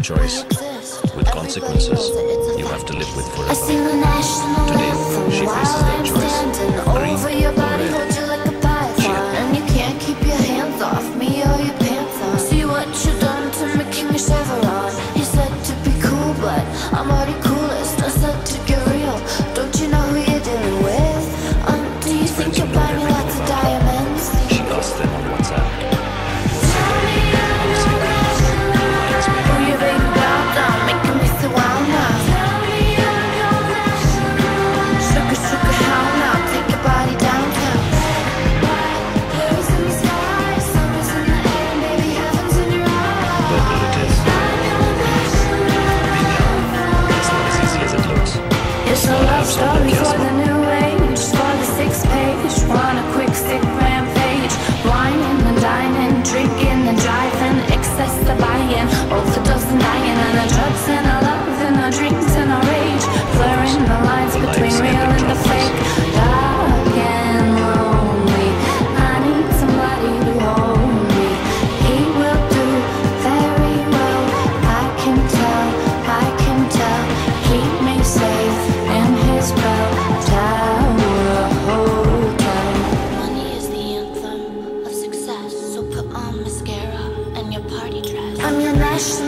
choice, with consequences you have to live with forever. Today, she faces that choice. Green or red. She and you can't keep your hands off me or your pants on. See what you done to me, King of Chevron. You said to be cool, but I'm already coolest. I said to get real. Don't you know who you're dealing with? Do you think you'll buy me lots of diamonds? She asked them on WhatsApp. Who you baby wild down, making me so wild now. Sugar, sugar, how now? Take your body downtown. Blurs in the sky, summer's in the air, baby heaven's in your eyes. But look it is. Being young, it's not as easy as it looks. It's a love story for the new age, for the 6th page. Want a quick sick rampage, whining and dining, drinking and driving, excess to buying, overdose and dying, and the drugs and our love and our dreams and our rage, blurring the lines between real and the fake. Dark and lonely, I need somebody to hold me. He will do very well, I can tell, I can tell. Keep me safe in his bell tower hotel. Money is the anthem of success, so put on mascara and your party dress. I'm your national